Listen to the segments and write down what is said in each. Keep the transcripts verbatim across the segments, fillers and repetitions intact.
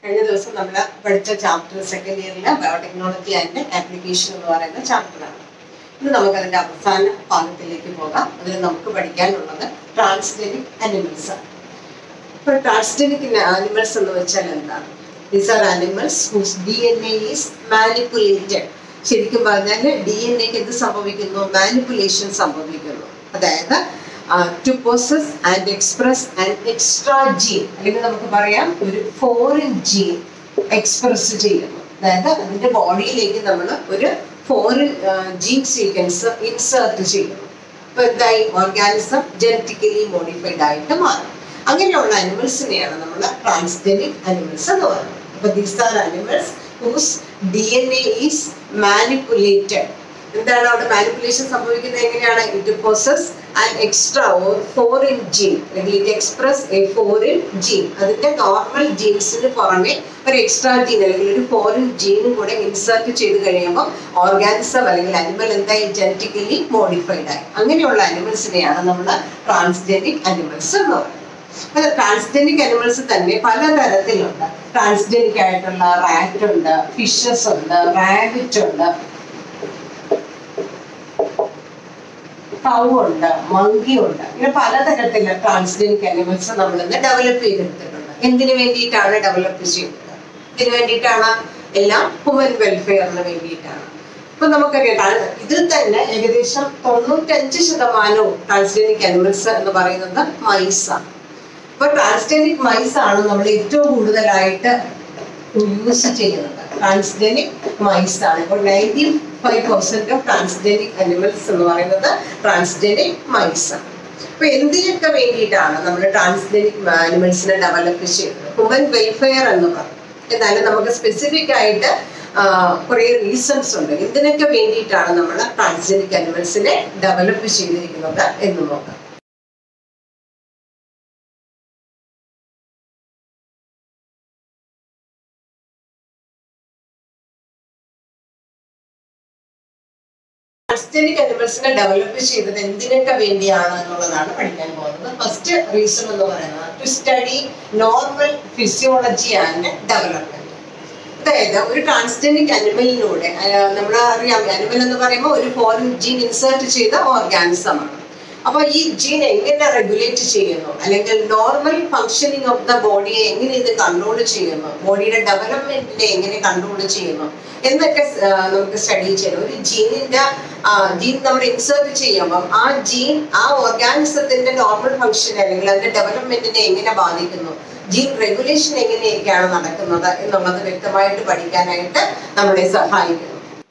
കഴിഞ്ഞ ദിവസം നമ്മൾ പഠിച്ച ചാപ്റ്റർ സെക്കൻഡ് ഇയറിലെ ബയോടെക്നോളജി ആൻഡ് ആപ്ലിക്കേഷൻ എന്ന് പറയുന്ന ചാപ്റ്ററാണ്. ഇന്ന് നമുക്ക് അതിന്റെ അവസാന ഭാഗത്തിലേക്ക് പോകാം. അതിൽ നമുക്ക് പഠിക്കാനുള്ളത് ട്രാൻസ്ജനിക് അനിമൽസ് ആണ്. ഇപ്പോൾ ട്രാൻസ്ജനിക് അനിമൽസ് എന്ന് വെച്ചാൽ എന്താണ്? These are animals whose D N A is manipulated. ശരിക്കും പറഞ്ഞാൽ ഡി എൻ എക്ക് എന്ത് സംഭവിക്കുന്നു? മാനിപ്പുലേഷൻ സംഭവിക്കുന്നു. അതായത് to possess and express and extra gene, അല്ലെങ്കിൽ നമുക്ക് പറയാം ഒരു ഫോറിൻ ജീൻ എക്സ്പ്രസ് ചെയ്യുന്നു. അതായത് അതിന്റെ ബോഡിയിലേക്ക് നമ്മൾ ഒരു ഫോറിൻ ജീൻ സീക്വൻസ് ഇൻസേർട്ട് ചെയ്യുന്നു. അപ്പൊ എന്തായി? ഓർഗാനിസം ജനറ്റിക്കലി മോഡിഫൈഡ് ആയിട്ട് മാറും. അങ്ങനെയുള്ള അനിമൽസിനെയാണ് നമ്മൾ ട്രാൻസ്ജനിക് അനിമൽസ് എന്ന് പറയുന്നത്. അപ്പൊ these are animals whose D N A is manipulated. എന്താണ് അവിടെ മാനിപ്പുലേഷൻ സംഭവിക്കുന്നത്? എങ്ങനെയാണ്? It possess and extra or foreign gene, അല്ലെങ്കിൽ it express a foreign gene. അതിന്റെ നോർമൽ ജീൻസിന് പുറമെ ഒരു എക്സ്ട്രാ ജീൻ അല്ലെങ്കിൽ ഒരു ഫോറിൻ ജീനും കൂടെ ഇൻസേർട്ട് ചെയ്ത് കഴിയുമ്പോൾ ഓർഗാനിസം അല്ലെങ്കിൽ അനിമൽ എന്തായി? ജനറ്റിക്കലി മോഡിഫൈഡ് ആയി. അങ്ങനെയുള്ള അനിമൽസിനെയാണ് നമ്മൾ ട്രാൻസ്ജനിക് അനിമൽസ് എന്ന് പറയുന്നത്. അല്ല, ട്രാൻസ്ജനിക് അനിമൽസ് തന്നെ പലതരത്തിലുണ്ട്. ട്രാൻസ്ജനിക് ആയിട്ടുള്ള റാറ്റ് ഉണ്ട്, ഫിഷസ് ഉണ്ട്, റാബിറ്റ് ഉണ്ട്, കൗ ഉണ്ട്, മങ്കി ഉണ്ട്. ഇങ്ങനെ പലതരത്തിലുള്ള ട്രാൻസ്ജനിക് അനിമൽസ് നമ്മൾ ഇന്ന് ഡെവലപ്പ് ചെയ്തെടുത്തിട്ടുണ്ട്. എന്തിനു വേണ്ടിയിട്ടാണ് ഡെവലപ്പ് ചെയ്യുന്നത്? ഇതിനു വേണ്ടിയിട്ടാണ്, എല്ലാം ഹ്യൂമൻ വെൽഫെയറിന് വേണ്ടിയിട്ടാണ്. അപ്പൊ നമുക്കറിയാം, ഇതിൽ തന്നെ ഏകദേശം തൊണ്ണൂറ്റഞ്ച് ശതമാനവും ട്രാൻസ്ജനിക് അനിമൽസ് എന്ന് പറയുന്നത് മൈസാണ്. അപ്പൊ ട്രാൻസ്ജനിക് മൈസ് ആണ് നമ്മൾ ഏറ്റവും കൂടുതലായിട്ട് യൂസ് ചെയ്യുന്നത്. ട്രാൻസ്ജനിക് മൈസ് ആണ്. ഇപ്പോൾ ninety five percent of transgenic animals എന്ന് പറയുന്നത് ട്രാൻസ്ജനിക് മൈസ് ആണ്. അപ്പൊ എന്തിനൊക്കെ വേണ്ടിയിട്ടാണ് നമ്മൾ ട്രാൻസ്ജനിക് അനിമൽസിനെ ഡെവലപ്പ് ചെയ്യുന്നത്? ഹ്യൂമൻ വെൽഫെയർ എന്ന് പറയും. എന്നാലും നമുക്ക് സ്പെസിഫിക് ആയിട്ട് കുറെ റീസൺസ് ഉണ്ട് എന്തിനൊക്കെ വേണ്ടിയിട്ടാണ് നമ്മൾ ട്രാൻസ്ജനിക് അനിമൽസിനെ ഡെവലപ്പ് ചെയ്തിരിക്കുന്നത് എന്ന് നോക്കാം. ട്രാൻസ്ജനിക് അനിമൽസിനെ ഡെവലപ്പ് ചെയ്തത് എന്തിനൊക്കെ വേണ്ടിയാണ് എന്നുള്ളതാണ് പഠിക്കാൻ പോകുന്നത്. ഫസ്റ്റ് റീസൺ എന്ന് പറയുന്നത് to study normal physiology and development. അതായത് ഒരു ട്രാൻസ്ജനിക് അനിമലിലൂടെ, നമ്മൾ അറിയാം അനിമൽ എന്ന് പറയുമ്പോൾ ഒരു ഫോറിൻ ജീൻ ഇൻസേർട്ട് ചെയ്ത ഓർഗാനിസം ആണ്. അപ്പൊ ഈ ജീൻ എങ്ങനെ റെഗുലേറ്റ് ചെയ്യുന്നു, അല്ലെങ്കിൽ നോർമൽ ഫങ്ഷനിങ് ഓഫ് ദ ബോഡിയെ എങ്ങനെ ഇത് കൺട്രോൾ ചെയ്യുന്നു, ബോഡിയുടെ ഡെവലപ്മെന്റിനെ എങ്ങനെ കൺട്രോൾ ചെയ്യുന്നു എന്നൊക്കെ നമുക്ക് സ്റ്റഡി ചെയ്യണം. ഒരു ജീനിന്റെ ജീൻ നമ്മൾ ഇൻസേർട്ട് ചെയ്യുമ്പോൾ ആ ജീൻ ആ ഓർഗാനിസത്തിന്റെ നോർമൽ ഫങ്ഷൻ അല്ലെങ്കിൽ അതിന്റെ ഡെവലപ്മെന്റിനെ എങ്ങനെ ബാധിക്കുന്നു, ജീൻ റെഗുലേഷൻ എങ്ങനെയൊക്കെയാണ് നടക്കുന്നത് എന്നുള്ളത് വ്യക്തമായിട്ട് പഠിക്കാനായിട്ട് നമ്മളെ സഹായിക്കുന്നു.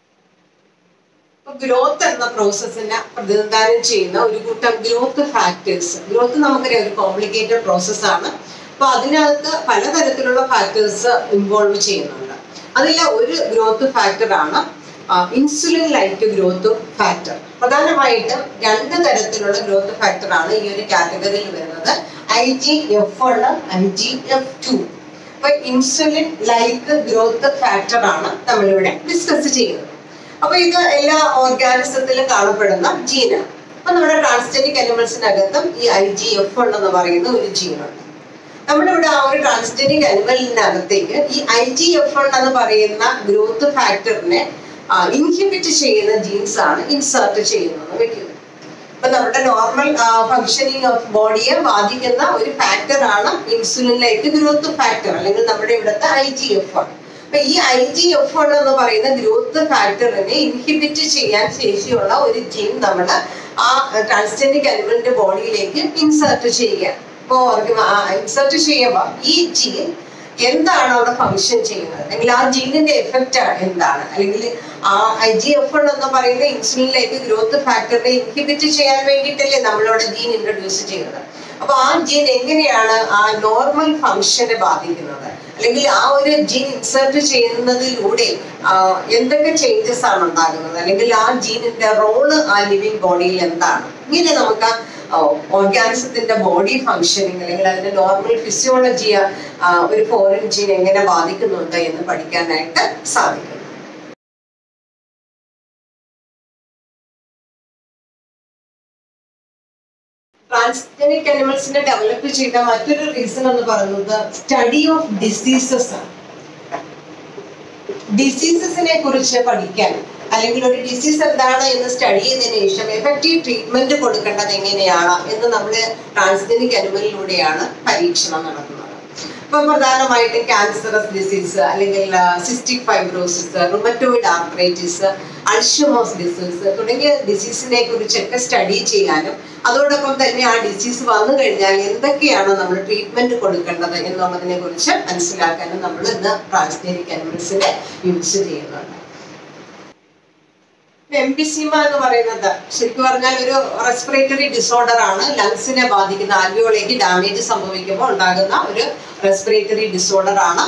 ഗ്രോത്ത് എന്ന പ്രോസസ്സിനെ പ്രതിനിധാനം ചെയ്യുന്ന ഒരു കൂട്ടം ഗ്രോത്ത് ഫാക്ടേഴ്സ്. ഗ്രോത്ത് നമുക്കറിയാം ഒരു കോംപ്ലിക്കേറ്റഡ് പ്രോസസ്സാണ്. അപ്പൊ അതിനകത്ത് പലതരത്തിലുള്ള ഫാക്ടേഴ്സ് ഇൻവോൾവ് ചെയ്യുന്നുണ്ട്. അതിൽ ഒരു ഗ്രോത്ത് ഫാക്ടറാണ് ഇൻസുലിൻ ലൈക്ക് ഗ്രോത്ത് ഫാക്ടർ. പ്രധാനമായിട്ടും രണ്ട് തരത്തിലുള്ള ഗ്രോത്ത് ഫാക്ടറാണ് ഈ ഒരു കാറ്റഗറിയിൽ വരുന്നത്. I G F one, I G F two. അപ്പൊ ഇൻസുലിൻ ലൈക്ക് ഗ്രോത്ത് ഫാക്ടർ ആണ് നമ്മളിവിടെ ഡിസ്കസ് ചെയ്യുന്നത്. അപ്പൊ ഇത് എല്ലാ ഓർഗാനിസത്തിലും കാണപ്പെടുന്ന ജീനാണ്. അപ്പൊ നമ്മുടെ ട്രാൻസ്ജനിക് അനിമൽസിനകത്തും ഈ ഐ ജി എഫ് വൺ എന്ന് പറയുന്ന ഒരു ജീനുണ്ട്. നമ്മുടെ ഇവിടെ ആ ഒരു ട്രാൻസ്ജനിക് അനിമലിനകത്തേക്ക് ഈ ഐ ജി എഫ് വൺ എന്ന് പറയുന്ന ഗ്രോത്ത് ഫാക്ടറിനെ ഇൻഹിബിറ്റ് ചെയ്യുന്ന ജീൻസ് ആണ് ഇൻസേർട്ട് ചെയ്യുന്നത് വെക്കുന്നത്. അപ്പൊ നമ്മുടെ നോർമൽ ഫങ്ഷനിങ് ഓഫ് ബോഡിയെ ബാധിക്കുന്ന ഒരു ഫാക്ടറാണ് ഇൻസുലിൻ ലൈക്ക് ഗ്രോത്ത് ഫാക്ടർ, അല്ലെങ്കിൽ നമ്മുടെ ഇവിടുത്തെ ഐ ജി എഫ് വൺ. അപ്പൊ ഈ ഐ ജി എഫ് വൺ എന്ന് പറയുന്ന ഗ്രോത്ത് ഫാക്ടറിനെ ഇൻഹിബിറ്റ് ചെയ്യാൻ ശേഷിയുള്ള ഒരു ജീൻ നമ്മൾ ആ ട്രാൻസ്ജനിക് അനിമലിന്റെ ബോഡിയിലേക്ക് ഇൻസേർട്ട് ചെയ്യുകയാണ്. അപ്പോ ഇൻസേർട്ട് ചെയ്യുമ്പോൾ ഈ ജീൻ എന്താണ് അവിടെ ഫങ്ഷൻ ചെയ്യുന്നത്, അല്ലെങ്കിൽ ആ ജീനിന്റെ എഫക്റ്റ് എന്താണ്, അല്ലെങ്കിൽ ആ ഐ ജി എഫ് വൺ എന്ന് പറയുന്ന ഇൻസുലിനിലേക്ക് ഗ്രോത്ത് ഫാക്ടറിനെ ഇൻഹിബിറ്റ് ചെയ്യാൻ വേണ്ടിയിട്ടല്ലേ നമ്മളവിടെ ജീൻ ഇൻട്രൊഡ്യൂസ് ചെയ്യുന്നത്. അപ്പൊ ആ ജീൻ എങ്ങനെയാണ് ആ നോർമൽ ഫങ്ഷനെ ബാധിക്കുന്നത്, അല്ലെങ്കിൽ ആ ഒരു ജീൻ ഇൻസേർട്ട് ചെയ്യുന്നതിലൂടെ എന്തൊക്കെ ചേഞ്ചസ് ആണ് ഉണ്ടാകുന്നത്, അല്ലെങ്കിൽ ആ ജീനിന്റെ റോള് ആ ലിവിങ് ബോഡിയിൽ എന്താണ്, ഇങ്ങനെ നമുക്ക് ഓർഗാനിസത്തിന്റെ ബോഡി ഫങ്ഷനിങ് അല്ലെങ്കിൽ അതിന്റെ നോർമൽ ഫിസിയോളജിയെ ഒരു ഫോറിൻ ജീൻ എങ്ങനെ ബാധിക്കുന്നുണ്ട് എന്ന് പഠിക്കാനായിട്ട് സാധിക്കും. ട്രാൻസ്ജനിക് അനിമൽസിനെ ഡെവലപ്പ് ചെയ്ത മറ്റൊരു റീസൺ എന്ന് പറയുന്നത് സ്റ്റഡി ഓഫ് ഡിസീസസ് ആണ്. ഡിസീസസിനെ കുറിച്ച് പഠിക്കാൻ അല്ലെങ്കിൽ ഒരു ഡിസീസ് എന്താണ് എന്ന് സ്റ്റഡി ചെയ്തതിനു ശേഷം എഫക്റ്റീവ് ട്രീറ്റ്മെന്റ് കൊടുക്കേണ്ടത് എങ്ങനെയാണ് എന്ന് നമ്മൾ ട്രാൻസ്ജനിക് അനിമലിലൂടെയാണ് പരീക്ഷണം നടത്തുന്നത്. ഇപ്പൊ പ്രധാനമായിട്ടും ക്യാൻസറസ് ഡിസീസ് അല്ലെങ്കിൽ cystic fibrosis, rheumatoid arthritis, Alzheimer's disease തുടങ്ങിയ ഡിസീസിനെ കുറിച്ചൊക്കെ സ്റ്റഡി ചെയ്യാനും അതോടൊപ്പം തന്നെ ആ ഡിസീസ് വന്നു കഴിഞ്ഞാൽ എന്തൊക്കെയാണ് നമ്മൾ ട്രീറ്റ്മെന്റ് കൊടുക്കേണ്ടത് എന്നുള്ളതിനെ കുറിച്ച് മനസ്സിലാക്കാനും നമ്മൾ ഇന്ന് ട്രാൻസ്ജനിക് അനിമൽസിനെ യൂസ് ചെയ്യുന്നുണ്ട്. എംഫിസീമ എന്ന് പറയുന്നത് ശരിക്കും പറഞ്ഞാൽ ഒരു റെസ്പിറേറ്ററി ഡിസോർഡർ ആണ്. ലങ്സിനെ ബാധിക്കുന്ന, ആൽവിയോളേക്ക് ഡാമേജ് സംഭവിക്കുമ്പോൾ ഉണ്ടാകുന്ന ഒരു റെസ്പിറേറ്ററി ഡിസോർഡർ ആണ്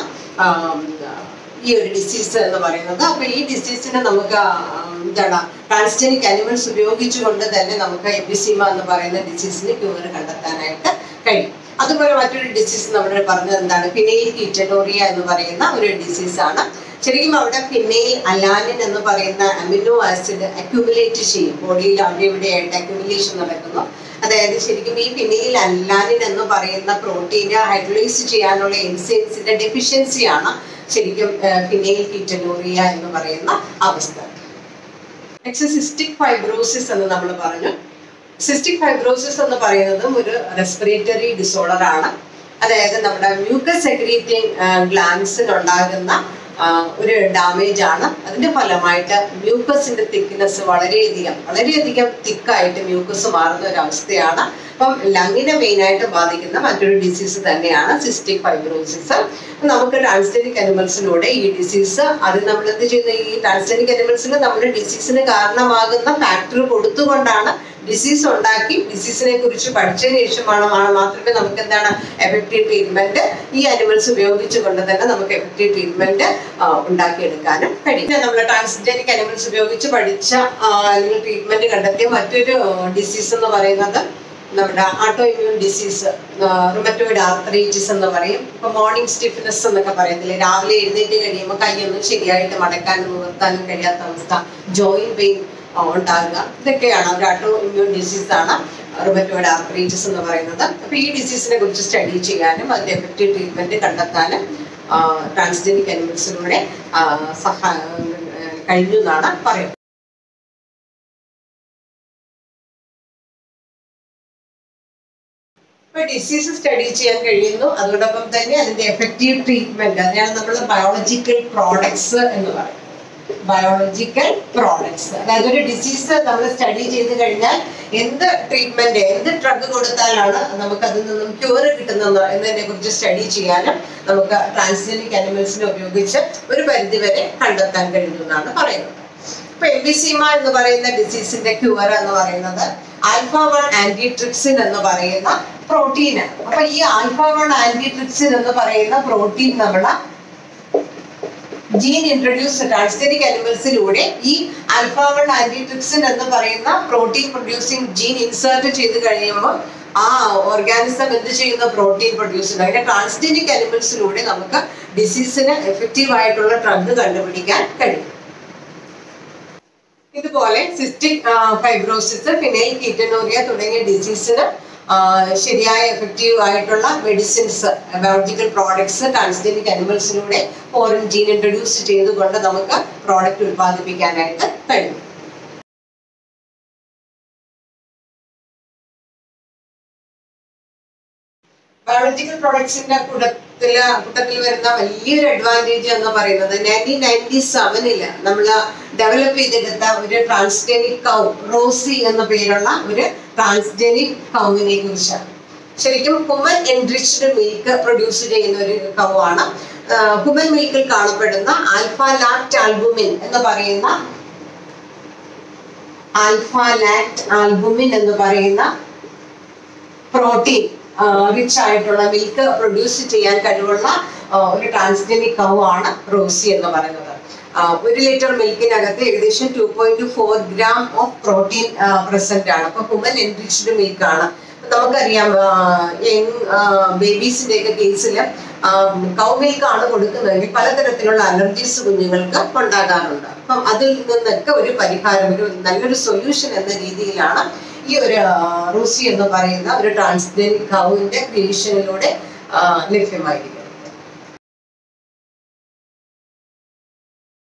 ഈ ഒരു ഡിസീസ് എന്ന് പറയുന്നത്. അപ്പൊ ഈ ഡിസീസിനെ നമുക്ക് എന്താണ് ട്രാൻസ്ജനിക് അനിമൽസ് ഉപയോഗിച്ചുകൊണ്ട് തന്നെ നമുക്ക് എംഫിസീമ എന്ന് പറയുന്ന ഡിസീസിന് ക്യൂർ കണ്ടെത്താനായിട്ട് കഴിയും. അതുപോലെ മറ്റൊരു ഡിസീസ് നമ്മൾ പറഞ്ഞത് എന്താണ്, ഫിനൈൽ കീറ്റനോറിയ എന്ന് പറയുന്ന ഒരു ഡിസീസ് ആണ്. ശരിക്കും അവിടെ ഫിനൈൽ അലാനിൻ എന്ന് പറയുന്ന അമിനോ ആസിഡ് അക്യുമുലേറ്റ് ചെയ്യും, ബോഡിയിൽ അവിടെ ഇവിടെ ആയിട്ട് അക്യുമുലേഷൻ നടക്കുന്നു. അതായത് ശരിക്കും ഈ ഫിനൈൽ അലാനിൻ എന്ന് പറയുന്ന പ്രോട്ടീന് ഹൈഡ്രോളൈസ് ചെയ്യാനുള്ള എൻസൈംസിന്റെ ഡെഫിഷ്യൻസിയാണ് ശരിക്കും ഫിനൈൽ കീറ്റനോറിയ എന്ന് പറയുന്ന അവസ്ഥ. നെക്സ്റ്റ് സിസ്റ്റിക് ഫൈബ്രോസിസ് എന്ന് നമ്മൾ പറഞ്ഞു. സിസ്റ്റിക് ഫൈബ്രോസിസ് എന്ന് പറയുന്നതും ഒരു റെസ്പിറേറ്ററി ഡിസോർഡർ ആണ്. അതായത് നമ്മുടെ മ്യൂക്കസ് സെക്രീറ്റിംഗ് ഗ്ലാൻസിൽ ഉണ്ടാകുന്ന ഒരു ഡാമേജ് ആണ്. അതിന്റെ ഫലമായിട്ട് മ്യൂക്കസിന്റെ തിക്നെസ് വളരെയധികം വളരെയധികം തിക്കായിട്ട് മ്യൂക്കസ് മാറുന്ന ഒരു അവസ്ഥയാണ്. അപ്പം ലങ്ങിനെ മെയിൻ ആയിട്ട് ബാധിക്കുന്ന മറ്റൊരു ഡിസീസ് തന്നെയാണ് സിസ്റ്റിക് ഫൈബ്രോസിസ്. നമുക്ക് ട്രാൻസ്ജനിക് അനിമൽസിലൂടെ ഈ ഡിസീസ് അത് നമ്മൾ എന്ത് ചെയ്യുന്ന ഈ ട്രാൻസ്ജനിക് അനിമൽസിൽ നമ്മുടെ ഡിസീസിന് കാരണമാകുന്ന ഫാക്ടർ കൊടുത്തുകൊണ്ടാണ് ഡിസീസ് ഉണ്ടാക്കി ഡിസീസിനെ കുറിച്ച് പഠിച്ചതിന് ശേഷമാണ് മാത്രമേ നമുക്ക് എന്താണ് എഫക്റ്റീവ് ട്രീറ്റ്മെന്റ് ഈ അനിമൽസ് ഉപയോഗിച്ചുകൊണ്ട് തന്നെ നമുക്ക് എഫക്റ്റീവ് ട്രീറ്റ്മെന്റ് ഉണ്ടാക്കിയെടുക്കാനും കഴിയും. നമ്മൾ ട്രാൻസ്ജനിക് അനിമൽസ് ഉപയോഗിച്ച് പഠിച്ച അല്ലെങ്കിൽ ട്രീറ്റ്മെന്റ് കണ്ടെത്തിയ മറ്റൊരു ഡിസീസ് എന്ന് പറയുന്നത് നമ്മുടെ ആട്ടോ ഇമ്മ്യൂൺ ഡിസീസ്, റുമറ്റോയിഡ് ആർത്രൈറ്റിസ് എന്ന് പറയും. ഇപ്പൊ മോർണിംഗ് സ്റ്റിഫ്നെസ് എന്നൊക്കെ പറയത്തില്ലേ, രാവിലെ എഴുന്നേറ്റ് കഴിയുമ്പോൾ കൈയൊന്നും ശരിയായിട്ട് മടക്കാനും നിവർത്താനും കഴിയാത്ത അവസ്ഥ, ജോയിന്റ് പെയിൻ ഉണ്ടാകുക, ഇതൊക്കെയാണ് ഒരു ആട്ടോ ഇമ്മ്യൂൺ ഡിസീസ് ആണ് റുമറ്റോയിഡ് ആർത്രൈറ്റിസ് എന്ന് പറയുന്നത്. അപ്പൊ ഈ ഡിസീസിനെ കുറിച്ച് സ്റ്റഡി ചെയ്യാനും അതിന്റെ എഫക്റ്റീവ് ട്രീറ്റ്മെന്റ് കണ്ടെത്താനും ട്രാൻസ്ജനിക് അനിമൽസിലൂടെ സഹാ കഴിഞ്ഞു എന്നാണ് പറയുന്നത്. ഇപ്പൊ ഡിസീസ് സ്റ്റഡി ചെയ്യാൻ കഴിയുന്നു, അതോടൊപ്പം തന്നെ അതിന്റെ എഫക്റ്റീവ് ട്രീറ്റ്മെന്റ്, അതിനാണ് നമ്മൾ ബയോളജിക്കൽ പ്രോഡക്ട്സ് എന്ന് പറയുന്നത്. ബയോളജിക്കൽ പ്രോഡക്ട്സ്, അതായത് ഒരു ഡിസീസ് നമ്മൾ സ്റ്റഡി ചെയ്ത് കഴിഞ്ഞാൽ എന്ത് ട്രീറ്റ്മെന്റ് എന്ത് ഡ്രഗ് കൊടുത്താലാണ് നമുക്ക് അതിൽ നിന്നും ക്യൂർ കിട്ടുന്നത് എന്നതിനെ കുറിച്ച് സ്റ്റഡി ചെയ്യാനും നമുക്ക് ട്രാൻസ്ജനിക് അനിമൽസിനെ ഉപയോഗിച്ച് ഒരു പരിധിവരെ കണ്ടെത്താൻ കഴിയുമെന്നാണ് പറയുന്നത്. ഇപ്പൊ എംഫിസീമ എന്ന് പറയുന്ന ഡിസീസിന്റെ ക്യൂർ എന്ന് പറയുന്നത് ആൽഫ വൺ ആന്റിട്രിപ്സിൻ എന്ന് പറയുന്ന പ്രോട്ടീൻ. അപ്പൊ ഈ ആൽഫ വൺ ആന്റിട്രിപ്സിൻ എന്ന് പറയുന്ന പ്രോട്ടീൻ നമ്മള് ജീൻ ഇൻട്രൊഡ്യൂസ് ട്രാൻസ്ജനിക് അനിമൽസിലൂടെ ഈ ആൽഫ വൺ ആന്റിട്രിപ്സിൻ എന്ന് പറയുന്ന പ്രോട്ടീൻ പ്രൊഡ്യൂസിങ് ജീൻ ഇൻസേർട്ട് ചെയ്ത് കഴിയുമ്പോൾ ആ ഓർഗാനിസം എന്ത് ചെയ്യുന്ന പ്രോട്ടീൻ പ്രൊഡ്യൂസ് ചെയ്യുന്നത്. അങ്ങനെ ട്രാൻസ്ജനിക് അനിമൽസിലൂടെ നമുക്ക് ഡിസീസിന് എഫക്റ്റീവ് ആയിട്ടുള്ള ഡ്രഗ് കണ്ടുപിടിക്കാൻ കഴിയും. ഇതുപോലെ സിസ്റ്റിക് ഫൈബ്രോസിസ്, ഫിനൈൽ കീറ്റനോറിയ തുടങ്ങിയ ഡിസീസിന് ശരിയായ എഫക്റ്റീവ് ആയിട്ടുള്ള മെഡിസിൻസ്, ബയോളജിക്കൽ പ്രോഡക്ട്സ് ട്രാൻസ്ജനിക് അനിമൽസിലൂടെ ഫോറിൻ ജീൻ ഇൻട്രൊഡ്യൂസ് ചെയ്തുകൊണ്ട് നമുക്ക് പ്രോഡക്റ്റ് ഉത്പാദിപ്പിക്കാനായിട്ട് കഴിയും. ബയോളജിക്കൽ പ്രോഡക്ട്സിന്റെ കൂട്ടത്തില് കൂട്ടത്തിൽ വരുന്ന വലിയൊരു അഡ്വാൻറ്റേജ് എന്ന് പറയുന്നത് നയൻറ്റീൻ നയൻറ്റി സെവനില് നമ്മൾ ഡെവലപ്പ് ചെയ്തെടുത്ത ഒരു ട്രാൻസ്ജനിക് കൗ, റോസി എന്ന പേരുള്ള ഒരു ട്രാൻസ്ജനിക് കൗവിനെ കുറിച്ചാണ്. ശരിക്കും ഹ്യൂമൻ എൻറിച്ച്ഡ് മിൽക്ക് പ്രൊഡ്യൂസ് ചെയ്യുന്ന ഒരു കൗ ആണ്. ഹ്യൂമൻ മിൽക്കിൽ കാണപ്പെടുന്ന ആൽഫ ലാക്റ്റ് ആൽബുമിൻ എന്ന് പറയുന്ന ആൽഫ ലാക്റ്റ് ആൽബുമിൻ എന്ന് പറയുന്ന പ്രോട്ടീൻ റിച്ച് ആയിട്ടുള്ള മിൽക്ക് പ്രൊഡ്യൂസ് ചെയ്യാൻ കഴിവുള്ള ഒരു ട്രാൻസ്ജനിക് കൗ ആണ് റോസി എന്ന് പറയുന്നത്. ഒരു ലിറ്റർ മിൽക്കിനകത്ത് ഏകദേശം two point four gram of protein present ആണ്. അപ്പൊ ഹ്യൂമൻ എൻറിച്ച്ഡ് മിൽക്ക് ആണ്. നമുക്കറിയാം യങ് ബേബീസിന്റെ ഒക്കെ കേസിൽ കൗ മിൽക്ക് ആണ് കൊടുക്കുന്നതെങ്കിൽ പലതരത്തിലുള്ള അലർജീസ് കുഞ്ഞുങ്ങൾക്ക് ഉണ്ടാകാറുണ്ട്. അപ്പം അതിൽ നിന്നൊക്കെ ഒരു പരിഹാരം, ഒരു നല്ലൊരു സൊല്യൂഷൻ എന്ന രീതിയിലാണ് ഈ ഒരു റൂസി എന്ന് പറയുന്ന ഒരു ട്രാൻസ്ജനിക് കൗവിന്റെ ക്രിയേഷനിലൂടെ ലഭ്യമായിരിക്കും.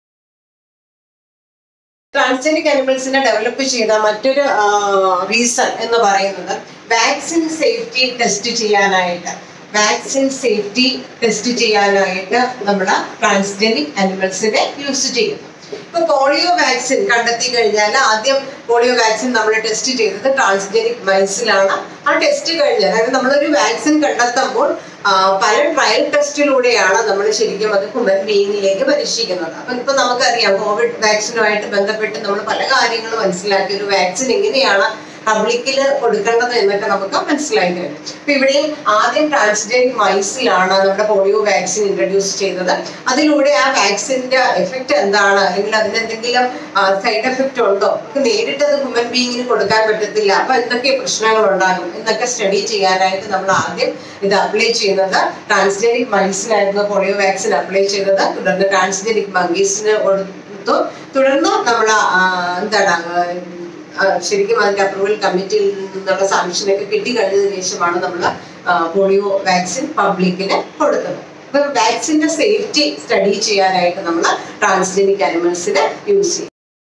ട്രാൻസ്ജനിക് അനിമൽസിനെ ഡെവലപ്പ് ചെയ്ത മറ്റൊരു റീസൺ എന്ന് പറയുന്നത് വാക്സിൻ സേഫ്റ്റി ടെസ്റ്റ് ചെയ്യാനായിട്ട് വാക്സിൻ സേഫ്റ്റി ടെസ്റ്റ് ചെയ്യാനായിട്ട് നമ്മൾ ട്രാൻസ്ജനിക് അനിമൽസിനെ യൂസ് ചെയ്യുന്നു. ഇപ്പൊ പോളിയോ വാക്സിൻ കണ്ടെത്തി കഴിഞ്ഞാൽ ആദ്യം പോളിയോ വാക്സിൻ നമ്മൾ ടെസ്റ്റ് ചെയ്തത് ട്രാൻസ്ജനിക് മൈസിലാണ്. ആ ടെസ്റ്റ് കഴിഞ്ഞാൽ അതായത് നമ്മളൊരു വാക്സിൻ കണ്ടെത്തുമ്പോൾ പല ട്രയൽ ടെസ്റ്റിലൂടെയാണ് നമ്മൾ ശരിക്കും അത് ഹ്യൂമൻ ബീയിങ്ങിലേക്ക് പരീക്ഷിക്കുന്നത്. അപ്പൊ ഇപ്പൊ നമുക്കറിയാം കോവിഡ് വാക്സിനുമായിട്ട് ബന്ധപ്പെട്ട് നമ്മൾ പല കാര്യങ്ങളും മനസ്സിലാക്കി ഒരു വാക്സിൻ എങ്ങനെയാണ് പബ്ലിക്കില് കൊടുക്കേണ്ടത് എന്നൊക്കെ നമുക്ക് മനസ്സിലായി കഴിഞ്ഞു. അപ്പൊ ഇവിടെയും ആദ്യം ട്രാൻസ്ജനിക് മൈസിലാണ് നമ്മുടെ പോളിയോ വാക്സിൻ ഇൻട്രൊഡ്യൂസ് ചെയ്തത്. അതിലൂടെ ആ വാക്സിന്റെ എഫക്റ്റ് എന്താണ് അല്ലെങ്കിൽ അതിനെന്തെങ്കിലും സൈഡ് എഫക്റ്റ് ഉണ്ടോ നേരിട്ട് അത് ഹ്യൂമൻ ബീയിങ്ങിന് കൊടുക്കാൻ പറ്റത്തില്ല, അപ്പൊ എന്തൊക്കെ പ്രശ്നങ്ങൾ ഉണ്ടാകും എന്നൊക്കെ സ്റ്റഡി ചെയ്യാനായിട്ട് നമ്മൾ ആദ്യം ഇത് അപ്ലൈ ചെയ്യുന്നത് ട്രാൻസ്ജനിക് മൈസിനായിരുന്നു പോളിയോ വാക്സിൻ അപ്ലൈ ചെയ്തത്. തുടർന്ന് ട്രാൻസ്ജനിക് മങ്കീസിന് കൊടുത്തു. തുടർന്ന് നമ്മൾ എന്താണ് ശരിക്കും അതിന്റെ അപ്രൂവൽ കമ്മിറ്റിയിൽ നിന്നുള്ള സാങ്ഷനൊക്കെ കിട്ടി കഴിഞ്ഞതിന് ശേഷമാണ് നമ്മൾ പോളിയോ വാക്സിൻ പബ്ലിക്കിന് കൊടുത്തത്. അപ്പൊ വാക്സിന്റെ സേഫ്റ്റി സ്റ്റഡി ചെയ്യാനായിട്ട് നമ്മൾ ട്രാൻസ്ജനിക് അനിമൽസിനെ യൂസ് ചെയ്യും.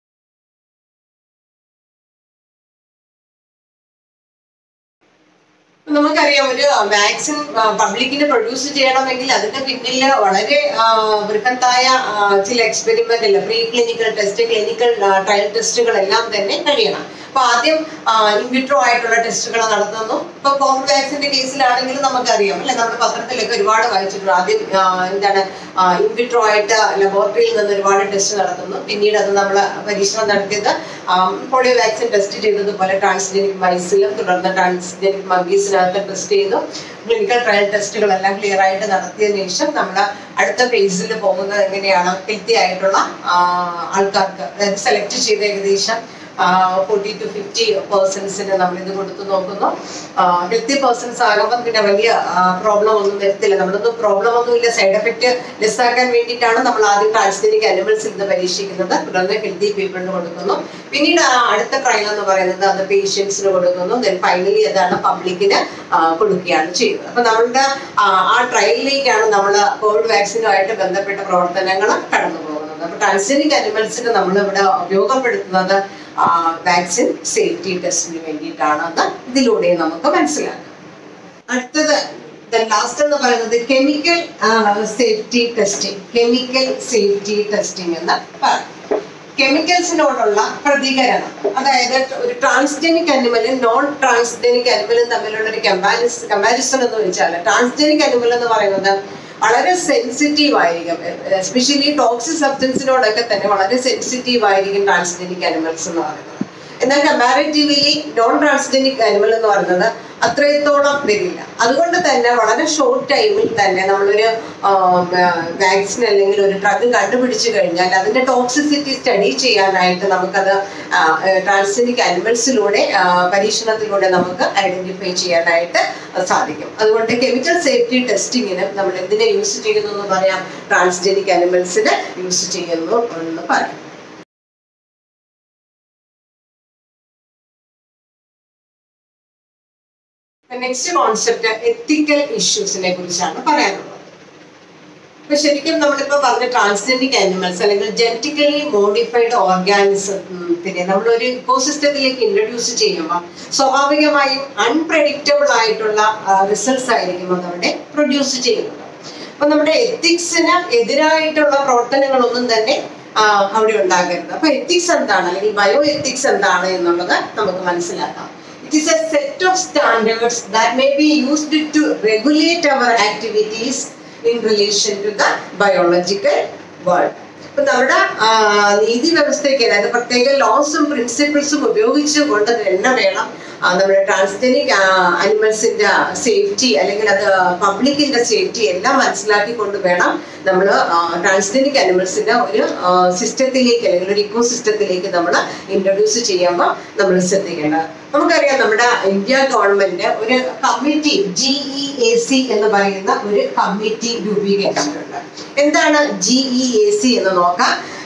നമുക്കറിയാം ഒരു വാക്സിൻ പബ്ലിക്കിന് പ്രൊഡ്യൂസ് ചെയ്യണമെങ്കിൽ അതിന്റെ പിന്നിൽ വളരെ ബൃഹത്തായ ചില എക്സ്പെരിമെന്റ് അല്ല pre clinical test clinical trial ടെസ്റ്റുകൾ എല്ലാം തന്നെ കഴിയണം. അപ്പൊ ആദ്യം ഇൻവിട്രോ ആയിട്ടുള്ള ടെസ്റ്റുകൾ നടത്തുന്നു. ഇപ്പൊ കോവിഡ് വാക്സിന്റെ കേസിലാണെങ്കിൽ നമുക്കറിയാം അല്ലെ, നമ്മുടെ പത്രത്തിലൊക്കെ ഒരുപാട് വായിച്ചിട്ടുണ്ട്. ആദ്യം എന്താണ് ഇൻവിട്രോ ആയിട്ട് ലബോറട്ടറിയിൽ നിന്ന് ഒരുപാട് ടെസ്റ്റ് നടത്തുന്നു. പിന്നീട് അത് നമ്മൾ പരീക്ഷണം നടത്തിയത് പോളിയോ വാക്സിൻ ടെസ്റ്റ് ചെയ്തതുപോലെ ട്രാൻസ്ജനിക് മൈസിലും തുടർന്ന് ട്രാൻസ്ജനിക് മങ്കീസിനകത്ത് ടെസ്റ്റ് ചെയ്തു. ക്ലിനിക്കൽ ട്രയൽ ടെസ്റ്റുകളെല്ലാം ക്ലിയർ ആയിട്ട് നടത്തിയതിനു ശേഷം നമ്മൾ അടുത്ത ഫേസിൽ പോകുന്നത് എങ്ങനെയാണ് ഹെൽത്തി ആയിട്ടുള്ള ആൾക്കാർക്ക് അതായത് സെലക്ട് ചെയ്ത് ഏകദേശം ഫോർട്ടി ടു ഫിഫ്റ്റി പേഴ്സൺസിന് നമ്മൾ ഇത് കൊടുത്തു നോക്കുന്നു. ഹെൽത്തി പേഴ്സൺസ് ആകുമ്പോൾ പിന്നെ വലിയ പ്രോബ്ലം ഒന്നും വരത്തില്ല, നമ്മളൊന്നും പ്രോബ്ലം ഒന്നുമില്ല. സൈഡ് എഫക്റ്റ് ലെസ് ആക്കാൻ വേണ്ടിയിട്ടാണ് നമ്മൾ ആദ്യം ട്രാൻസ്ജനിക് അനിമൽസിൽ ഇത് പരീക്ഷിക്കുന്നത്. തുടർന്ന് ഹെൽത്തി പീപ്പിളിന് കൊടുക്കുന്നു. പിന്നീട് അടുത്ത ട്രയൽ എന്ന് പറയുന്നത് അത് പേഷ്യൻസിന് കൊടുക്കുന്നു. ദെൻ ഫൈനലി അതാണ് പബ്ലിക്കിന് കൊടുക്കുകയാണ് ചെയ്യുന്നത്. അപ്പൊ നമ്മളുടെ ആ ട്രയലിലേക്കാണ് നമ്മൾ കോവിഡ് വാക്സിനുമായിട്ട് ബന്ധപ്പെട്ട പ്രവർത്തനങ്ങൾ കടന്നു പോകുന്നത്. അപ്പൊ ട്രാൻസ്ജനിക് അനിമൽസിന് നമ്മൾ ഇവിടെ ഉപയോഗപ്പെടുത്തുന്നത് വാക്സിൻ സേഫ്റ്റി ടെസ്റ്റിന് വേണ്ടിയിട്ടാണെന്ന് ഇതിലൂടെ നമുക്ക് മനസ്സിലാക്കാം. അടുത്തത് ലാസ്റ്റ് എന്ന് പറയുന്നത് chemical safety testing. Chemical safety testing എന്ന് പറയും. കെമിക്കൽസിനോടുള്ള പ്രതികരണം, അതായത് ഒരു ട്രാൻസ്ജനിക് അനിമലും നോൺ ട്രാൻസ്ജനിക് അനിമലും തമ്മിലുള്ള ഒരു കമ്പാരിസ് കമ്പാരിസൺ എന്ന് വെച്ചാൽ ട്രാൻസ്ജനിക് അനിമൽ എന്ന് പറയുന്നത് വളരെ സെൻസിറ്റീവ് ആയിരിക്കും. എസ്പെഷ്യലി ടോക്സിക് സബ്സ്റ്റൻസിനോടൊക്കെ തന്നെ വളരെ സെൻസിറ്റീവ് ആയിരിക്കും ട്രാൻസ്ജനിക് അനിമൽസ് എന്ന് പറയുന്നത്. എന്നാൽ കമ്പാരിറ്റീവ്ലി നോൺ ട്രാൻസ്ജനിക് അനിമൽ എന്ന് പറയുന്നത് അത്രത്തോളം വരില്ല. അതുകൊണ്ട് തന്നെ വളരെ ഷോർട്ട് ടൈമിൽ തന്നെ നമ്മളൊരു വാക്സിൻ അല്ലെങ്കിൽ ഒരു ഡ്രഗ് കണ്ടുപിടിച്ചു കഴിഞ്ഞാൽ അതിന്റെ ടോക്സിസിറ്റി സ്റ്റഡി ചെയ്യാനായിട്ട് നമുക്കത് ട്രാൻസ്ജനിക് അനിമൽസിലൂടെ പരീക്ഷണത്തിലൂടെ നമുക്ക് ഐഡന്റിഫൈ ചെയ്യാനായിട്ട് സാധിക്കും. അതുകൊണ്ട് കെമിക്കൽ സേഫ്റ്റി ടെസ്റ്റിങ്ങിന് നമ്മൾ എന്തിനെ യൂസ് ചെയ്യുന്നു എന്ന് പറയാം, ട്രാൻസ്ജനിക് അനിമൽസിനെ യൂസ് ചെയ്യുന്നു എന്ന് പറയാം. നെക്സ്റ്റ് കോൺസെപ്റ്റ് എത്തിക്കൽ ഇഷ്യൂസിനെ കുറിച്ചാണ് പറയാനുള്ളത്. അപ്പൊ ശരിക്കും നമ്മളിപ്പോ പറഞ്ഞ ട്രാൻസ്ജനിക് അനിമൽസ് അല്ലെങ്കിൽ ജനറ്റിക്കലി മോഡിഫൈഡ് ഓർഗാനിസത്തിനെ നമ്മളൊരു ഇക്കോസിസ്റ്റത്തിലേക്ക് ഇൻട്രൊഡ്യൂസ് ചെയ്യുമ്പോൾ സ്വാഭാവികമായും അൺപ്രെഡിക്റ്റബിൾ ആയിട്ടുള്ള റിസൾട്ട്സ് ആയിരിക്കും അതവിടെ പ്രൊഡ്യൂസ് ചെയ്യുന്നത്. അപ്പൊ നമ്മുടെ എത്തിക്സിന് എതിരായിട്ടുള്ള പ്രവർത്തനങ്ങളൊന്നും തന്നെ അവിടെ ഉണ്ടാകരുത്. അപ്പൊ എത്തിക്സ് എന്താണ് അല്ലെങ്കിൽ ബയോ എത്തിക്സ് എന്താണ് എന്നുള്ളത് നമുക്ക് മനസ്സിലാക്കാം. It is a set of standards that may be used to regulate our activities in relation to the biological world. ഇപ്പൊ നമ്മുടെ നീതി വ്യവസ്ഥയ്ക്ക് അതായത് പ്രത്യേക ലോസും പ്രിൻസിപ്പിൾസും ഉപയോഗിച്ചുകൊണ്ട് തന്നെ വേണം നമ്മുടെ ട്രാൻസ്ജനിക് അനിമൽസിന്റെ സേഫ്റ്റി അല്ലെങ്കിൽ അത് പബ്ലിക്കിന്റെ സേഫ്റ്റി എല്ലാം മനസ്സിലാക്കിക്കൊണ്ട് വേണം നമ്മൾ ട്രാൻസ്ജനിക് അനിമൽസിന്റെ ഒരു സിസ്റ്റത്തിലേക്ക് അല്ലെങ്കിൽ ഒരു ഇക്കോ സിസ്റ്റത്തിലേക്ക് നമ്മൾ ഇൻട്രൊഡ്യൂസ് ചെയ്യുമ്പോൾ നമ്മൾ ശ്രദ്ധിക്കേണ്ടത്. നമുക്കറിയാം നമ്മുടെ ഇന്ത്യ ഗവൺമെന്റ് ഒരു committee G E A C എന്ന് പറയുന്ന ഒരു കമ്മിറ്റി രൂപീകരിച്ചിട്ടുണ്ട്. എന്താണ് ജി ഇ എ സി എന്ന് നോക്കാം.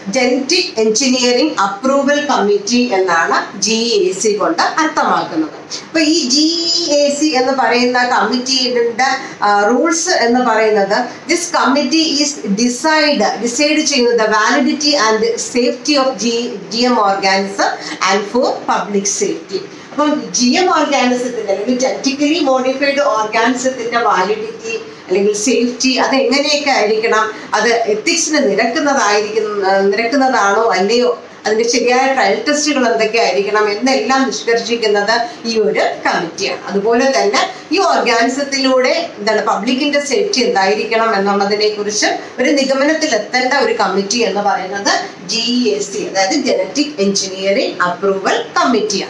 ജനറ്റിക് എഞ്ചിനീയറിംഗ് അപ്രൂവൽ കമ്മിറ്റി എന്നാണ് ജി എ സി കൊണ്ട് അർത്ഥമാക്കുന്നത്. അപ്പൊ ഈ ജി എ സി എന്ന് പറയുന്ന കമ്മിറ്റിയുടെ റൂൾസ് എന്ന് പറയുന്നത്, this committee is decide decide ചെയ്യുന്നത് validity and safety of G G M organism and for public safety. അപ്പം ജി എം ഓർഗാനിസത്തിന്റെ അല്ലെങ്കിൽ ജനറ്റിക്കലി മോഡിഫൈഡ് ഓർഗാനിസത്തിന്റെ വാലിഡിറ്റി അല്ലെങ്കിൽ സേഫ്റ്റി അത് എങ്ങനെയൊക്കെ ആയിരിക്കണം, അത് എത്തിക്സിന് നിരക്കുന്നതായിരിക്കുന്ന നിരക്കുന്നതാണോ അല്ലയോ, അതിന്റെ ശരിയായ ട്രയൽ ടെസ്റ്റുകൾ എന്തൊക്കെ ആയിരിക്കണം എന്നെല്ലാം നിഷ്കർഷിക്കുന്നത് ഈ ഒരു കമ്മിറ്റിയാണ്. അതുപോലെ തന്നെ ഈ ഓർഗാനിസത്തിലൂടെ എന്താണ് പബ്ലിക്കിന്റെ സേഫ്റ്റി എന്തായിരിക്കണം എന്നുള്ളതിനെ കുറിച്ച് ഒരു നിഗമനത്തിൽ എത്തേണ്ട ഒരു കമ്മിറ്റി എന്ന് പറയുന്നത് ജി എ സി, അതായത് ജനറ്റിക് എഞ്ചിനീയറിംഗ് അപ്രൂവൽ കമ്മിറ്റിയാണ്.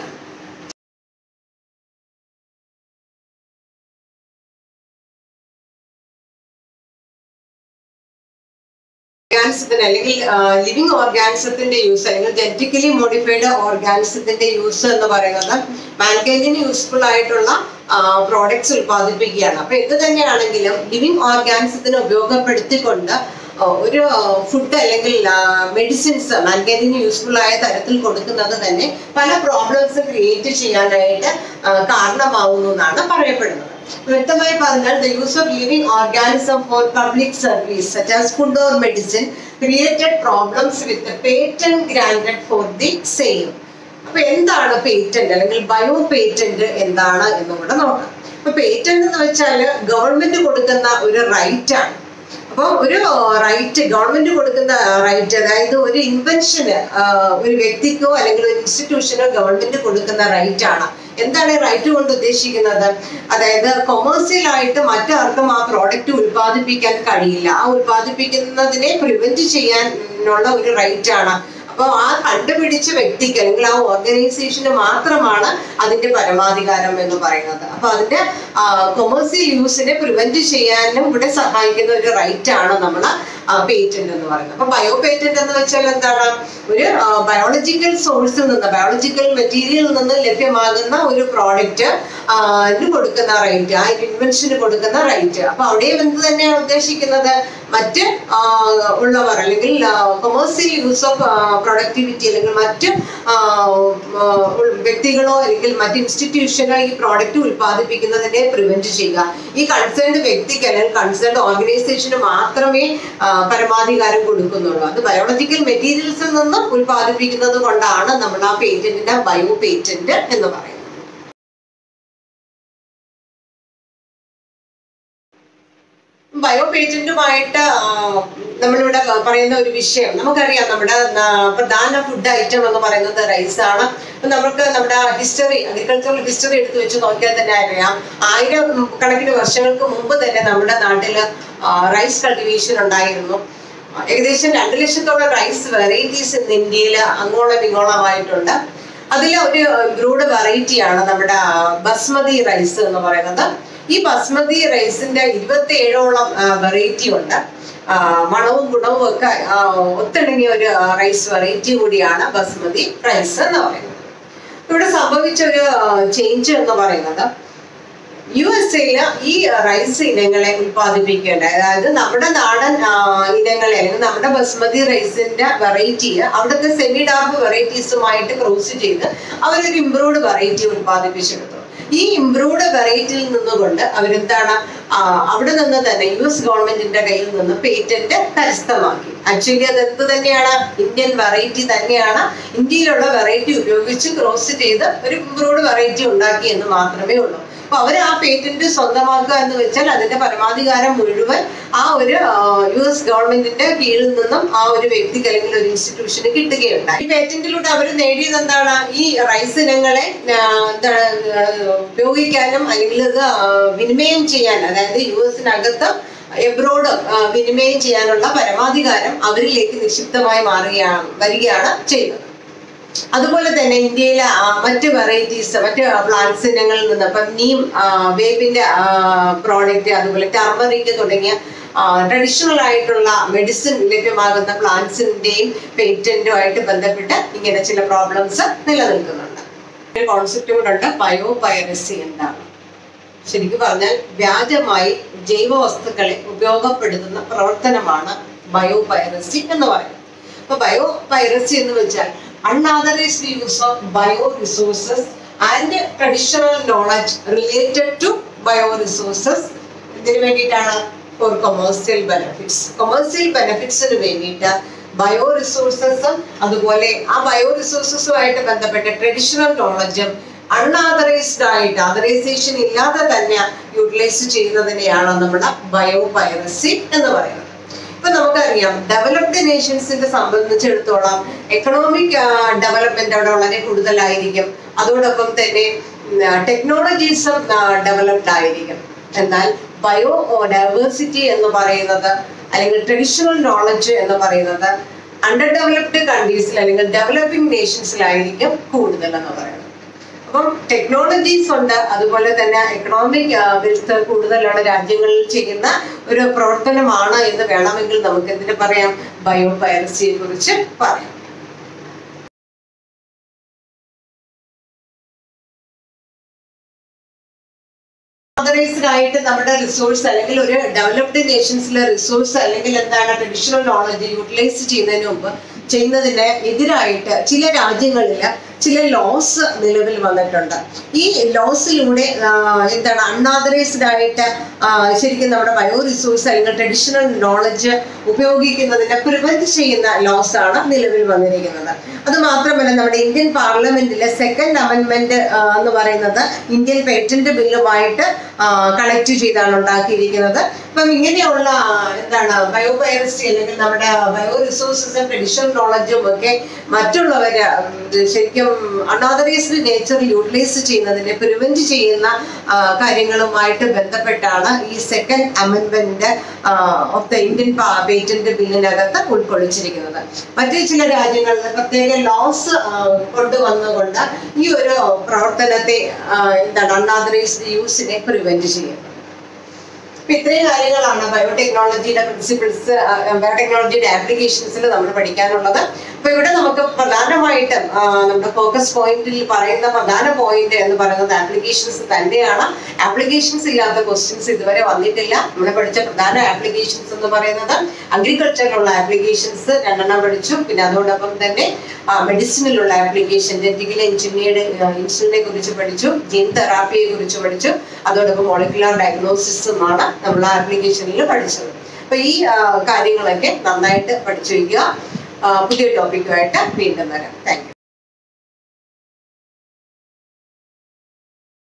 ഓർഗാനിസത്തിന് അല്ലെങ്കിൽ ലിവിങ് ഓർഗാനിസത്തിന്റെ യൂസ് അല്ലെങ്കിൽ ജനറ്റിക്കലി മോഡിഫൈഡ് ഓർഗാനിസത്തിന്റെ യൂസ് എന്ന് പറയുന്നത് മാൻകൈൻഡിന് യൂസ്ഫുൾ ആയിട്ടുള്ള പ്രോഡക്ട്സ് ഉൽപ്പാദിപ്പിക്കുകയാണ്. അപ്പൊ എന്ത് തന്നെയാണെങ്കിലും ലിവിങ് ഓർഗാനിസത്തിന് ഉപയോഗപ്പെടുത്തിക്കൊണ്ട് ഒരു ഫുഡ് അല്ലെങ്കിൽ മെഡിസിൻസ് മാൻകൈൻഡിന് യൂസ്ഫുൾ ആയ തരത്തിൽ കൊടുക്കുന്നത് തന്നെ പല പ്രോബ്ലംസ് ക്രിയേറ്റ് ചെയ്യാനായിട്ട് കാരണമാവുന്നു എന്നാണ് പറയപ്പെടുന്നത്. വ്യക്തമായി പറഞ്ഞാൽ the use of living organism for public service such as food or medicine created problems with the patent granted for the same. അപ്പൊ എന്താണ് പേറ്റന്റ് അല്ലെങ്കിൽ ബയോ പേറ്റന്റ് എന്താണ് എന്ന് കൂടെ നോക്കാം. അപ്പൊ പേറ്റന്റ് എന്ന് വെച്ചാൽ ഗവൺമെന്റ് കൊടുക്കുന്ന ഒരു റൈറ്റ് ആണ്. അപ്പൊ ഒരു റൈറ്റ് ഗവൺമെന്റ് കൊടുക്കുന്ന റൈറ്റ്, അതായത് ഒരു ഇൻവെൻഷന് ഒരു വ്യക്തിക്കോ അല്ലെങ്കിൽ ഒരു ഇൻസ്റ്റിറ്റ്യൂഷനോ ഗവൺമെന്റ് കൊടുക്കുന്ന റൈറ്റ് ആണ്. എന്താണ് റൈറ്റ് കൊണ്ട് ഉദ്ദേശിക്കുന്നത്? അതായത് കൊമേഴ്സ്യൽ ആയിട്ട് മറ്റാർക്കും ആ പ്രോഡക്റ്റ് ഉൽപ്പാദിപ്പിക്കാൻ കഴിയില്ല, ആ ഉൽപ്പാദിപ്പിക്കുന്നതിനെ പ്രിവെന്റ് ചെയ്യാനുള്ള ഒരു റൈറ്റ് ആണ്. അപ്പോൾ ആ കണ്ടുപിടിച്ച വ്യക്തിക്ക് അല്ലെങ്കിൽ ആ ഓർഗനൈസേഷന് മാത്രമാണ് അതിന്റെ പരമാധികാരം എന്ന് പറയുന്നത്. അപ്പൊ അതിന്റെ കൊമേഴ്സ്യൽ യൂസിനെ പ്രിവെന്റ് ചെയ്യാനും ഇവിടെ സഹായിക്കുന്ന ഒരു റൈറ്റ് ആണ് നമ്മൾ പേറ്റന്റ് എന്ന് പറയുന്നത്. അപ്പൊ ബയോ പേറ്റന്റ് എന്ന് വെച്ചാൽ എന്താണ്? ഒരു ബയോളജിക്കൽ സോഴ്സിൽ നിന്ന് ബയോളജിക്കൽ മെറ്റീരിയലിൽ നിന്ന് ലഭ്യമാകുന്ന ഒരു പ്രോഡക്റ്റ് കൊടുക്കുന്ന റൈറ്റ്, ആ ഇൻവെൻഷന് കൊടുക്കുന്ന റൈറ്റ്. അപ്പൊ അവിടെ എന്ത് തന്നെയാണ് ഉദ്ദേശിക്കുന്നത്? മറ്റ് ഉള്ളവർ അല്ലെങ്കിൽ കൊമേഴ്സ്യൽ യൂസ് ഓഫ് പ്രൊഡക്ടിവിറ്റി അല്ലെങ്കിൽ മറ്റ് വ്യക്തികളോ അല്ലെങ്കിൽ മറ്റ് ഇൻസ്റ്റിറ്റ്യൂഷനോ ഈ പ്രോഡക്റ്റ് ഉൽപ്പാദിപ്പിക്കുന്നതിനെ പ്രിവെന്റ് ചെയ്യുക. ഈ കൺസേൺഡ് വ്യക്തിക്ക് അല്ലെങ്കിൽ കൺസേൺഡ് ഓർഗനൈസേഷന് മാത്രമേ പരമാധികാരം കൊടുക്കുന്നുള്ളൂ. അത് ബയോളജിക്കൽ മെറ്റീരിയൽസിൽ നിന്ന് ഉൽപ്പാദിപ്പിക്കുന്നത് കൊണ്ടാണ് നമ്മൾ ആ പേറ്റന്റിന്റെ ബയോ പേറ്റന്റ് എന്ന് പറയുന്നത്. ബയോ പേറ്റന്റുമായിട്ട് നമ്മളിവിടെ പറയുന്ന ഒരു വിഷയം നമുക്കറിയാം. നമ്മുടെ പ്രധാന ഫുഡ് ഐറ്റം എന്ന് പറയുന്നത് റൈസ് ആണ്. നമുക്ക് നമ്മുടെ ഹിസ്റ്ററി, അഗ്രികൾച്ചറൽ ഹിസ്റ്ററി എടുത്തു വെച്ച് നോക്കിയാൽ തന്നെ അറിയാം, ആയിരം കണക്കിന് വർഷങ്ങൾക്ക് മുമ്പ് തന്നെ നമ്മുടെ നാട്ടില് റൈസ് കൾട്ടിവേഷൻ ഉണ്ടായിരുന്നു. ഏകദേശം രണ്ടു ലക്ഷത്തോളം റൈസ് വെറൈറ്റീസ് ഇന്ന് ഇന്ത്യയിൽ അങ്ങോളം ഇങ്ങോളമായിട്ടുണ്ട്. അതിൽ ഒരു ബ്രൂഡ് വെറൈറ്റിയാണ് നമ്മുടെ ബസ്മതി റൈസ് എന്ന് പറയുന്നത്. ഈ ബസ്മതി റൈസിന്റെ ഇരുപത്തി ഏഴോളം വെറൈറ്റി ഉണ്ട്. മണവും ഗുണവും ഒക്കെ ഒത്തിണങ്ങിയ ഒരു റൈസ് വെറൈറ്റി കൂടിയാണ് ബസ്മതി റൈസ് എന്ന് പറയുന്നത്. ഇവിടെ സംഭവിച്ച ഒരു ചേഞ്ച് എന്ന് പറയുന്നത്, യു എസ് എയില് ഈ റൈസ് ഇനങ്ങളെ ഉൽപ്പാദിപ്പിക്കേണ്ട, അതായത് നമ്മുടെ നാടൻ ഇനങ്ങളെ അല്ലെങ്കിൽ നമ്മുടെ ബസ്മതി റൈസിന്റെ വെറൈറ്റിയെ അവിടുത്തെ സെമി ഡാർക്ക് വെറൈറ്റീസുമായിട്ട് ക്രോസ് ചെയ്ത് അവരൊരു ഇംപ്രൂവ്ഡ് വെറൈറ്റി ഉൽപ്പാദിപ്പിച്ചെടുത്തു. ഈ ഇംപ്രൂവ്ഡ് വെറൈറ്റിയിൽ നിന്നുകൊണ്ട് അവരെന്താണ് അവിടെ നിന്ന് തന്നെ യു എസ് ഗവൺമെന്റിന്റെ കയ്യിൽ നിന്ന് പേറ്റന്റ് കരസ്ഥമാക്കി. ആക്ച്വലി അത് എന്ത് തന്നെയാണ്? ഇന്ത്യൻ വെറൈറ്റി തന്നെയാണ്. ഇന്ത്യയിലുള്ള വെറൈറ്റി ഉപയോഗിച്ച് ക്രോസ് ചെയ്ത് ഒരു ഇംപ്രൂവ്ഡ് വെറൈറ്റി ഉണ്ടാക്കി എന്ന് മാത്രമേ ഉള്ളൂ. അപ്പൊ അവർ ആ പേറ്റന്റ് സ്വന്തമാക്കുക എന്ന് വെച്ചാൽ അതിന്റെ പരമാധികാരം മുഴുവൻ ആ ഒരു യു എസ് ഗവൺമെന്റിന്റെ കീഴിൽ നിന്നും ആ ഒരു വ്യക്തിക്ക് അല്ലെങ്കിൽ ഒരു ഇൻസ്റ്റിറ്റ്യൂഷന് കിട്ടുകയുണ്ടായി. ഈ പേറ്റന്റിലൂടെ അവർ നേടിയത് എന്താണ്? ഈ റൈസ് ഇനങ്ങളെ ഉപയോഗിക്കാനും അല്ലെങ്കിൽ ഇത് വിനിമയം ചെയ്യാൻ, അതായത് യു എസിനകത്ത് എബ്രോഡ് വിനിമയം ചെയ്യാനുള്ള പരമാധികാരം അവരിലേക്ക് നിക്ഷിപ്തമായി മാറുകയാണ് വരികയാണ് ചെയ്യുന്നത്. അതുപോലെ തന്നെ ഇന്ത്യയിലെ മറ്റ് വെറൈറ്റീസ്, മറ്റ് പ്ലാന്റ്സ് ഇനങ്ങളിൽ നിന്ന് ഇപ്പം നീം, വേപ്പിന്റെ പ്രോഡക്റ്റ്, അതുപോലെ ടർമറിക് തുടങ്ങിയ ട്രഡീഷണൽ ആയിട്ടുള്ള മെഡിസിൻ ലഭ്യമാകുന്ന പ്ലാന്റ്സിന്റെയും പേറ്റന്റുമായിട്ട് ബന്ധപ്പെട്ട് ഇങ്ങനെ ചില പ്രോബ്ലംസ് നിലനിൽക്കുന്നുണ്ട്. ഒരു കോൺസെപ്റ്റ് കൂടെ ഉണ്ട്, ബയോ പൈറസി എന്താണ്? ശരിക്കും പറഞ്ഞാൽ വ്യാജമായി ജൈവ വസ്തുക്കളെ ഉപയോഗപ്പെടുത്തുന്ന പ്രവർത്തനമാണ് ബയോ പൈറസി എന്ന് പറയുന്നത്. അപ്പൊ ബയോ പൈറസി എന്ന് വെച്ചാൽ unauthorised use of bio resources and traditional knowledge related to bio resources. ഇതിനു വേണ്ടിയിട്ടാണ് ഫോർ കൊമേഴ്സ്യൽ ബെനിഫിറ്റ്സ്. കൊമേഴ്സ്യൽ ബെനിഫിറ്റ്സിന് വേണ്ടിയിട്ട് ബയോ റിസോഴ്സസും അതുപോലെ ആ ബയോ റിസോഴ്സസുമായിട്ട് ബന്ധപ്പെട്ട ട്രഡീഷണൽ നോളജും അൺആതറൈസ്ഡ് ആയിട്ട് ആതറൈസേഷൻ ഇല്ലാതെ തന്നെ യൂട്ടിലൈസ് ചെയ്യുന്നതിനെയാണ് നമ്മുടെ ബയോ പൈറസി എന്ന് പറയുന്നത്. ഇപ്പൊ നമുക്കറിയാം ഡെവലപ്ഡ് നേഷൻസിനെ സംബന്ധിച്ചിടത്തോളം എക്കണോമിക് ഡെവലപ്മെന്റ് അവിടെ വളരെ കൂടുതലായിരിക്കും. അതോടൊപ്പം തന്നെ ടെക്നോളജീസും ഡെവലപ്ഡ് ആയിരിക്കും. എന്നാൽ ബയോ ഡൈവേഴ്സിറ്റി എന്ന് പറയുന്നത് അല്ലെങ്കിൽ ട്രഡീഷണൽ നോളജ് എന്ന് പറയുന്നത് അണ്ടർ ഡെവലപ്ഡ് കൺട്രീസിൽ അല്ലെങ്കിൽ ഡെവലപ്പിംഗ് നേഷൻസിലായിരിക്കും കൂടുതൽ എന്ന് പറയുന്നത്. അപ്പം ടെക്നോളജീസ് ഉണ്ട്, അതുപോലെ തന്നെ എക്കണോമിക് വെൽത്ത് കൂടുതലുള്ള രാജ്യങ്ങളിൽ ചെയ്യുന്ന ഒരു പ്രവർത്തനമാണ് എന്ന് വേണമെങ്കിൽ നമുക്ക് എന്തിനു പറയാം, ബയോ പൈറസിയെ കുറിച്ച് പറയാം. ആയിട്ട് നമ്മുടെ റിസോഴ്സ് അല്ലെങ്കിൽ ഒരു ഡെവലപ്ഡ് നേഷൻസിലെ റിസോഴ്സ് അല്ലെങ്കിൽ എന്താണ് ട്രഡീഷണൽ നോളജ് യൂട്ടിലൈസ് ചെയ്യുന്നതിന് മുമ്പ് ചെയ്യുന്നതിന് എതിരായിട്ട് ചില രാജ്യങ്ങളിൽ ചില ലോസ് നിലവിൽ വന്നിട്ടുണ്ട്. ഈ ലോസിലൂടെ എന്താണ് അൺആതറൈസ്ഡ് ആയിട്ട് ശരിക്കും നമ്മുടെ ബയോ റിസോഴ്സ് അല്ലെങ്കിൽ ട്രഡീഷണൽ നോളജ് ഉപയോഗിക്കുന്നതിനെ പ്രിവെന്റ് ചെയ്യുന്ന ലോസ് ആണ് നിലവിൽ വന്നിരിക്കുന്നത്. അത് മാത്രമല്ല നമ്മുടെ ഇന്ത്യൻ പാർലമെന്റിലെ സെക്കൻഡ് അമെന്റ്മെന്റ് എന്ന് പറയുന്നത് ഇന്ത്യൻ പേറ്റന്റ് ബില്ലുമായിട്ട് കണക്ട് ചെയ്താണ് ഉണ്ടാക്കിയിരിക്കുന്നത്. അപ്പം ഇങ്ങനെയുള്ള എന്താണ് ബയോ പൈറസി അല്ലെങ്കിൽ നമ്മുടെ ബയോ റിസോഴ്സസും ട്രഡീഷണൽ നോളജും ഒക്കെ മറ്റുള്ളവര് ശരിക്കും അൺആതറൈസ്ഡ് നേച്ചർ യൂട്ടിലൈസ് ചെയ്യുന്നതിനെ പ്രിവെന്റ് ചെയ്യുന്ന കാര്യങ്ങളുമായിട്ട് ബന്ധപ്പെട്ടാണ് ഈ second amendment of the Indian patent ബില്ലിനകത്ത് ഉൾക്കൊള്ളിച്ചിരിക്കുന്നത്. മറ്റു ചില രാജ്യങ്ങളിൽ പ്രത്യേക ലോസ് കൊണ്ടുവന്നുകൊണ്ട് ഈ ഒരു പ്രവർത്തനത്തെ എന്താണ് അൺആതറൈസ്ഡ് യൂസിനെ പ്രിവെന്റ് ചെയ്യുന്നത്. ഇത്രയും കാര്യങ്ങളാണ് ബയോടെക്നോളജിയുടെ പ്രിൻസിപ്പിൾസ് ബയോടെക്നോളജിയുടെ ആപ്ലിക്കേഷൻസിൽ നമ്മൾ പഠിക്കാനുള്ളത്. അപ്പൊ ഇവിടെ നമുക്ക് പ്രധാനമായിട്ടും നമ്മുടെ ഫോക്കസ് പോയിന്റിൽ പറയുന്ന പ്രധാന പോയിന്റ് എന്ന് പറയുന്നത് ആപ്ലിക്കേഷൻസ് തന്നെയാണ്. ആപ്ലിക്കേഷൻസ് ഇല്ലാത്ത ക്വസ്റ്റ്യൻസ് ഇതുവരെ വന്നിട്ടില്ല. നമ്മൾ പഠിച്ച പ്രധാന ആപ്ലിക്കേഷൻസ് എന്ന് പറയുന്നത് അഗ്രികൾച്ചറിലുള്ള ആപ്ലിക്കേഷൻസ് രണ്ടെണ്ണം പഠിച്ചു. പിന്നെ അതോടൊപ്പം തന്നെ മെഡിസിനിലുള്ള ആപ്ലിക്കേഷൻ ജനറ്റിക്കൽ എഞ്ചിനീയർഡ് ഇൻസുലിനെ കുറിച്ച് പഠിച്ചു, ജീൻ തെറാപ്പിയെ കുറിച്ച് പഠിച്ചു. അതോടൊപ്പം മോളിക്കുലർ ഡയഗ്നോസിസുമാണ് നമ്മൾ ആപ്ലിക്കേഷനിൽ പഠിച്ചത്. അപ്പൊ ഈ കാര്യങ്ങളൊക്കെ നന്നായിട്ട് പഠിച്ചു വയ്ക്കുക. പുതിയ ടോപ്പിക്കുമായിട്ട് വീണ്ടും വരാം. Thank U.